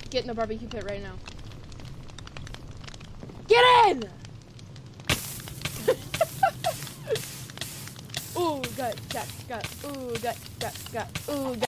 Get in the barbecue pit right now. Get in! Ooh, gut. Ooh, gut. Ooh, gut.